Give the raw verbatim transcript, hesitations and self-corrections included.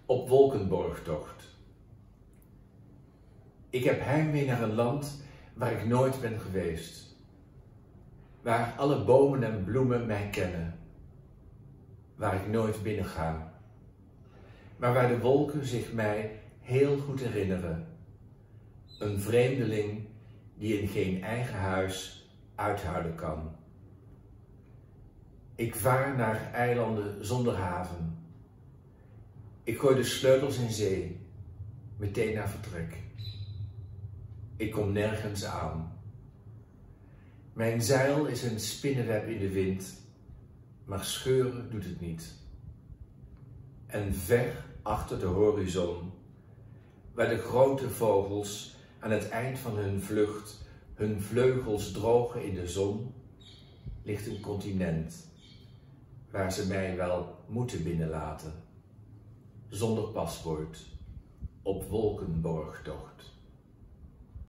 op wolkenborgtocht. Ik heb heimwee naar een land waar ik nooit ben geweest. Waar alle bomen en bloemen mij kennen. Waar ik nooit binnen ga. Maar waar de wolken zich mij heel goed herinneren. Een vreemdeling die in geen eigen huis uithouden kan. Ik vaar naar eilanden zonder haven. Ik gooi de sleutels in zee, meteen naar vertrek. Ik kom nergens aan. Mijn zeil is een spinnenweb in de wind, maar scheuren doet het niet. En ver achter de horizon, waar de grote vogels aan het eind van hun vlucht hun vleugels drogen in de zon, ligt een continent waar ze mij wel moeten binnenlaten, zonder paspoort, op wolkenborgtocht.